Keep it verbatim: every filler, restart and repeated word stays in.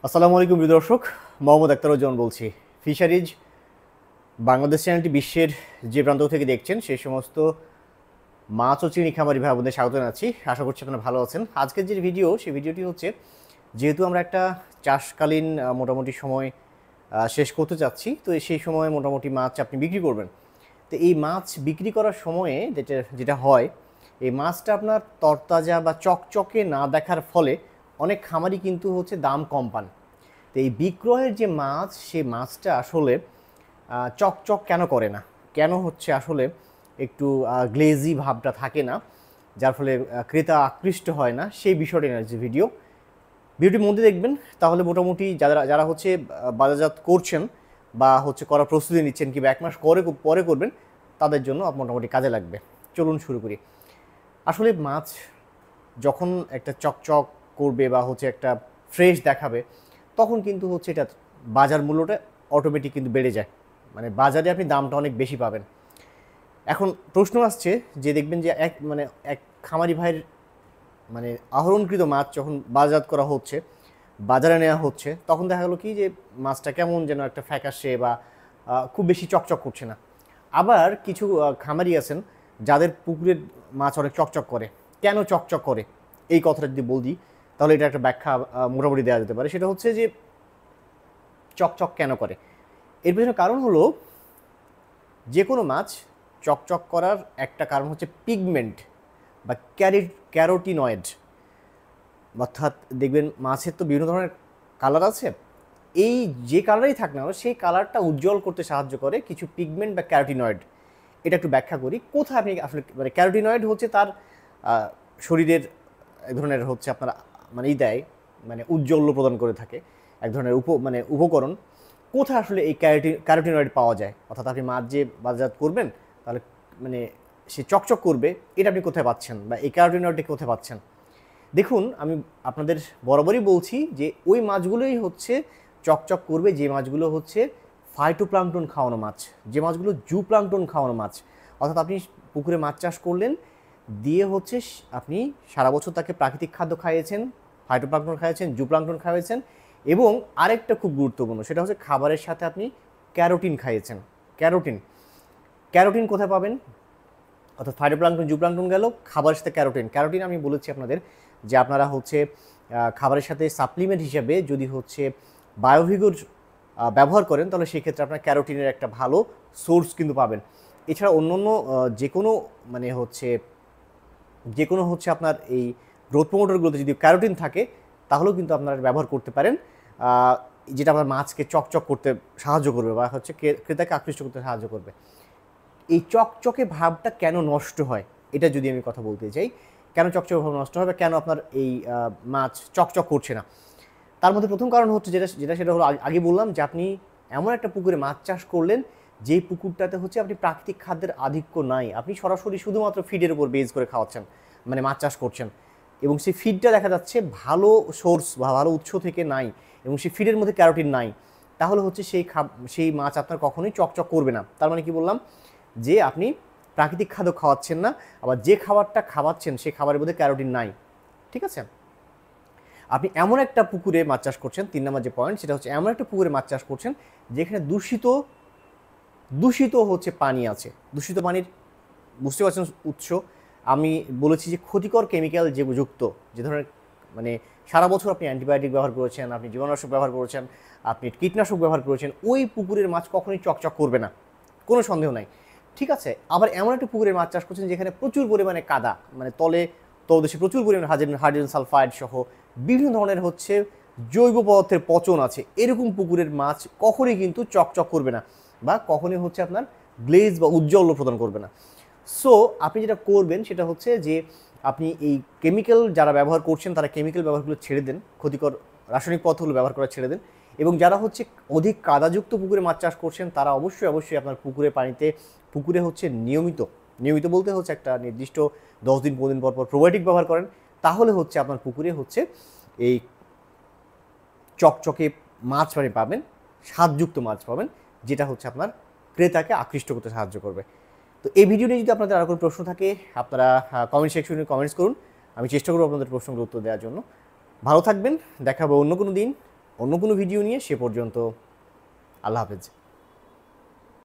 আসসালামু আলাইকুম প্রিয় দর্শক, মোহাম্মদ আখতারুজ্জামান বলছি। ফিশারিজ বাংলাদেশ চ্যানেলটি বিশ্বের যে প্রান্ত থেকে দেখছেন সেই সমস্ত মাছ ও চিংড়ি খামারি ভাই বোনদের স্বাগত জানাচ্ছি। আশা করছি আপনারা ভালো আছেন। আজকের যে ভিডিও সেই ভিডিওটি হচ্ছে, যেহেতু আমরা একটা চাষকালীন আহ, মোটামুটি সময় আহ, শেষ করতে চাচ্ছি, তো সেই সময় মোটামুটি মাছ আপনি বিক্রি করবেন। তো এই মাছ বিক্রি করার সময়ে যেটা যেটা হয়, এই মাছটা আপনার তরতাজা বা চকচকে না দেখার ফলে অনেক খামারি কিন্তু হচ্ছে দাম কম পান। তো এই বিক্রয়ের যে মাছ, সেই মাছটা আসলে আহ, চকচক কেন করে না, কেন হচ্ছে আসলে একটু গ্লেজি ভাবটা থাকে না, যার ফলে আহ, ক্রেতা আকৃষ্ট হয় না, সেই বিষয়টা নিয়ে যে ভিডিও ভিডিওটির মধ্যে দেখবেন। তাহলে মোটামুটি যারা যারা হচ্ছে আহ, বাজারজাত করছেন বা হচ্ছে করার প্রস্তুতি নিচ্ছেন কিংবা এক মাস পরে পরে করবেন, তাদের জন্য মোটামুটি কাজে লাগবে। চলুন শুরু করি। আসলে মাছ যখন একটা চকচক করবে বা হচ্ছে একটা ফ্রেশ দেখাবে, তখন কিন্তু হচ্ছে এটা বাজার মূল্যটা অটোমেটিক কিন্তু বেড়ে যায়, মানে বাজারে আপনি দামটা অনেক বেশি পাবেন। এখন প্রশ্ন আসছে যে দেখবেন যে এক মানে এক খামারি ভাইয়ের মানে আহরণকৃত মাছ যখন বাজারজাত করা হচ্ছে, বাজারে নেওয়া হচ্ছে, তখন দেখা গেলো কি যে মাছটা কেমন যেন একটা ফ্যাকাশে বা আহ, খুব বেশি চকচক করছে না। আবার কিছু আহ, খামারি আছেন যাদের পুকুরের মাছ অনেক চকচক করে। কেন চকচক করে এই কথাটা যদি বলি, তাহলে এটা একটা ব্যাখ্যা আহ, মোটামুটি দেওয়া যেতে পারে। সেটা হচ্ছে যে চকচক কেন করে, এর পেছনে কারণ হলো, যে কোনো মাছ চকচক করার একটা কারণ হচ্ছে পিগমেন্ট বা ক্যারি ক্যারোটিনয়েড। অর্থাৎ দেখবেন মাছের তো বিভিন্ন ধরনের কালার আছে, এই যে কালারই থাক না কেন, সেই কালারটা উজ্জ্বল করতে সাহায্য করে কিছু পিগমেন্ট বা ক্যারোটিনয়েড। এটা একটু ব্যাখ্যা করি কোথায় আপনি আসলে, মানে ক্যারোটিনয়েড হচ্ছে তার আহ, শরীরের এক ধরনের হচ্ছে আপনার মানে ই দেয়, মানে উজ্জ্বল্য প্রদান করে থাকে, এক ধরনের উপ মানে উপকরণ। কোথায় আসলে এই ক্যারোটি ক্যারোটিনয়েড পাওয়া যায়, অর্থাৎ আপনি মাছ যে বাজারজাত করবেন, তাহলে মানে সে চকচক করবে, এটা আপনি কোথায় পাচ্ছেন বা এই ক্যারোটিনয়েডটা কোথায় পাচ্ছেন? দেখুন, আমি আপনাদের বরাবরই বলছি যে ওই মাছগুলোই হচ্ছে চকচক করবে যে মাছগুলো হচ্ছে ফাইটোপ্লাঙ্কটন খাওয়ানো মাছ, যে মাছগুলো জু প্লাঙ্কটন খাওয়ানো মাছ। অর্থাৎ আপনি পুকুরে মাছ চাষ করলেন, দিয়ে হচ্ছে আপনি সারা বছর তাকে প্রাকৃতিক খাদ্য খাইয়েছেন, ফাইটোপ্লাঙ্কটন খাইয়েছেন, জু প্লাঙ্কটন খাইয়েছেন, এবং আরেকটা খুব গুরুত্বপূর্ণ, সেটা হচ্ছে খাবারের সাথে আপনি ক্যারোটিন খাইয়েছেন। ক্যারোটিন ক্যারোটিন কোথায় পাবেন? অর্থাৎ ফাইটোপ্লাঙ্কটন জুপ্লাঙ্কটন গেল, খাবারের সাথে ক্যারোটিন। ক্যারোটিন আমি বলেছি আপনাদের যে আপনারা হচ্ছে খাবারের সাথে সাপ্লিমেন্ট হিসেবে যদি হচ্ছে বায়োভিগর ব্যবহার করেন, তাহলে সেক্ষেত্রে আপনার ক্যারোটিনের একটা ভালো সোর্স কিন্তু পাবেন। এছাড়া অন্য অন্য যে কোনো মানে হচ্ছে যে কোনো হচ্ছে আপনার এই গ্রোথ প্রমোটরগুলোতে যদি ক্যারোটিন থাকে, তাহলেও কিন্তু আপনারা ব্যবহার করতে পারেন, যেটা আপনার মাছকে চকচক করতে সাহায্য করবে বা হচ্ছে ক্রেতাকে আকৃষ্ট করতে সাহায্য করবে। এই চকচকে ভাবটা কেন নষ্ট হয়, এটা যদি আমি কথা বলতে চাই, কেন চকচকে ভাব নষ্ট হবে, কেন আপনার এই মাছ চকচক করছে না, তার মধ্যে প্রথম কারণ হচ্ছে যেটা যেটা সেটা হলো, আগে বললাম যে আপনি এমন একটা পুকুরে মাছ চাষ করলেন, যেই পুকুরটাতে হচ্ছে আপনি প্রাকৃতিক খাদ্যের আধিক্য নাই, আপনি সরাসরি শুধুমাত্র ফিডের উপর বেস করে খাওয়াচ্ছেন, মানে মাছ চাষ করছেন, এবং সেই ফিডটা দেখা যাচ্ছে ভালো সোর্স বা ভালো উৎস থেকে নাই, এবং সেই ফিডের মধ্যে ক্যারোটিন নাই, তাহলে হচ্ছে সেই খাব সেই মাছ আপনার কখনোই চকচক করবে না। তার মানে কি বললাম, যে আপনি প্রাকৃতিক খাদ্য খাওয়াচ্ছেন না, আবার যে খাবারটা খাওয়াচ্ছেন সেই খাবারের মধ্যে ক্যারোটিন নাই। ঠিক আছে? আপনি এমন একটা পুকুরে মাছ চাষ করছেন, তিন নম্বর যে পয়েন্ট, সেটা হচ্ছে এমন একটা পুকুরে মাছ চাষ করছেন যেখানে দূষিত দূষিত হচ্ছে পানি আছে। দূষিত পানির বুঝতে পারছেন উৎস, আমি বলেছি যে ক্ষতিকর কেমিক্যাল যে যুক্ত, যে ধরনের মানে সারা বছর আপনি অ্যান্টিবায়োটিক ব্যবহার করেছেন, আপনি জীবাণুনাশক ব্যবহার করেছেন, আপনি কীটনাশক ব্যবহার করেছেন, ওই পুকুরের মাছ কখনোই চকচক করবে না, কোনো সন্দেহ নাই। ঠিক আছে? আবার এমন একটা পুকুরের মাছ চাষ করছেন যেখানে প্রচুর পরিমাণে কাদা, মানে তলে তলদেশে প্রচুর পরিমাণে হাইড্রোজেন হাইড্রোজেন সালফাইড সহ বিভিন্ন ধরনের হচ্ছে জৈব পদার্থের পচন আছে, এরকম পুকুরের মাছ কখনোই কিন্তু চকচক করবে না, বা কখনোই হচ্ছে আপনার গ্লেজ বা উজ্জ্বল প্রদান করবে না। সো আপনি যেটা করবেন সেটা হচ্ছে যে আপনি এই কেমিক্যাল যারা ব্যবহার করছেন, তারা কেমিক্যাল ব্যবহারগুলো ছেড়ে দেন, ক্ষতিকর রাসায়নিক পদার্থগুলো ব্যবহার করা ছেড়ে দেন, এবং যারা হচ্ছে অধিক কাদাযুক্ত পুকুরে মাছ চাষ করছেন, তারা অবশ্যই অবশ্যই আপনার পুকুরের পানিতে পুকুরে হচ্ছে নিয়মিত নিয়মিত বলতে হচ্ছে একটা নির্দিষ্ট দশ দিন পনেরো দিন পর পর প্রোবায়োটিক ব্যবহার করেন, তাহলে হচ্ছে আপনার পুকুরে হচ্ছে এই চকচকে মাছ পানি পাবেন, স্বাদযুক্ত মাছ পাবেন, যেটা হচ্ছে আপনার ক্রেতাকে আকৃষ্ট করতে সাহায্য করবে। তো এই ভিডিও নিয়ে যদি আপনাদের আর কোনো প্রশ্ন থাকে, আপনারা কমেন্ট সেকশনে কমেন্টস করুন, আমি চেষ্টা করব আপনাদের প্রশ্নগুলোর উত্তর দেওয়ার জন্য। ভালো থাকবেন, দেখা হবে অন্য কোনো দিন অন্য কোনো ভিডিও নিয়ে। সে পর্যন্ত আল্লাহ হাফেজ।